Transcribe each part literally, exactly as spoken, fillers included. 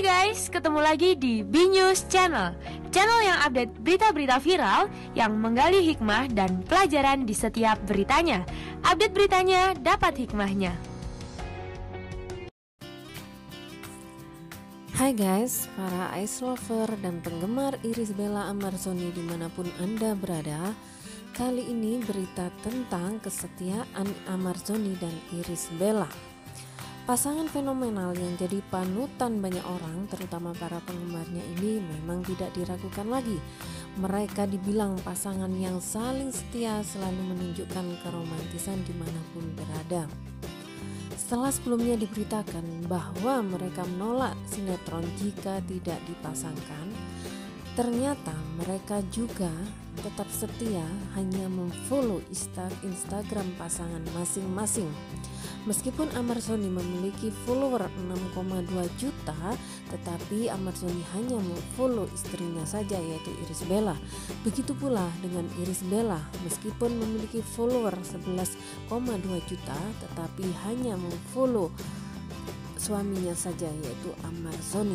Hai guys, ketemu lagi di B News Channel, channel yang update berita-berita viral yang menggali hikmah dan pelajaran di setiap beritanya. Update beritanya, dapat hikmahnya. Hai guys, para ice lover dan penggemar Iris Bella Amarzoni dimanapun Anda berada. Kali ini berita tentang kesetiaan Amarzoni dan Iris Bella. Pasangan fenomenal yang jadi panutan banyak orang, terutama para penggemarnya ini, memang tidak diragukan lagi. Mereka dibilang pasangan yang saling setia, selalu menunjukkan keromantisan dimanapun berada. Setelah sebelumnya diberitakan bahwa mereka menolak sinetron jika tidak dipasangkan, ternyata mereka juga tetap setia hanya memfollow Instagram pasangan masing-masing. Meskipun Amarzoni memiliki follower enam koma dua juta, tetapi Amarzoni hanya memfollow istrinya saja, yaitu Iris Bella. Begitu pula dengan Iris Bella, meskipun memiliki follower sebelas koma dua juta, tetapi hanya memfollow suaminya saja, yaitu Amarzoni.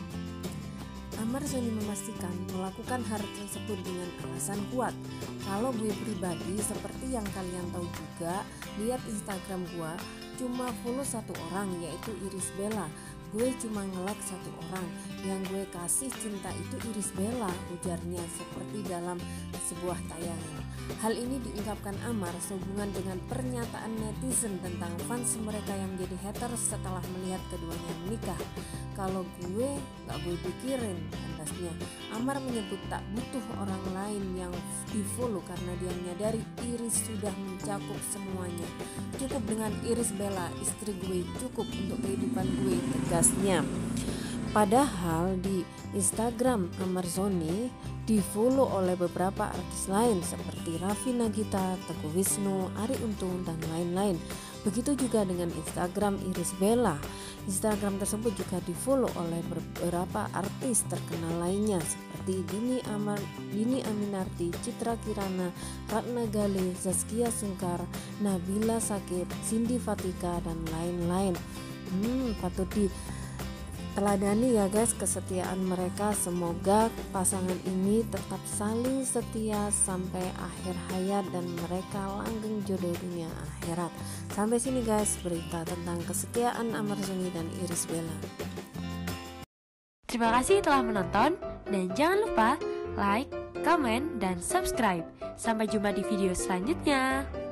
Amarzoni memastikan melakukan hal tersebut dengan alasan kuat. Kalau gue pribadi, seperti yang kalian tahu juga, lihat Instagram gue cuma follow satu orang, yaitu Iris Bella. Gue cuma nge-like satu orang, yang gue kasih cinta itu Iris Bella, ujarnya seperti dalam sebuah tayangan. Hal ini diungkapkan Amar sehubungan dengan pernyataan netizen tentang fans mereka yang menjadi hater setelah melihat keduanya menikah. Kalau gue gak gue pikirin, tandasnya. Amar menyebut tak butuh orang lain yang di follow karena dia menyadari Iris sudah mencakup semuanya. Cukup dengan Iris Bella, istri gue, cukup untuk kehidupan gue, tegasnya. Padahal di Instagram Amarzoni di follow oleh beberapa artis lain seperti Raffi Nagita, Teguh Wisnu, Arie Untung, dan lain-lain. Begitu juga dengan Instagram Iris Bella. Instagram tersebut juga di follow oleh beberapa artis terkenal lainnya seperti Dini, Amar, Dini Aminarti, Citra Kirana, Ratna Ghale, Zaskia Sungkar, Nabila Shakib, Cindy Fatika, dan lain-lain. Hmm, patut di teladani ya guys kesetiaan mereka. Semoga pasangan ini tetap saling setia sampai akhir hayat dan mereka langgeng jodoh dunia akhirat. Sampai sini guys berita tentang kesetiaan Amarzoni dan Iris Bella. Terima kasih telah menonton dan jangan lupa like, comment, dan subscribe. Sampai jumpa di video selanjutnya.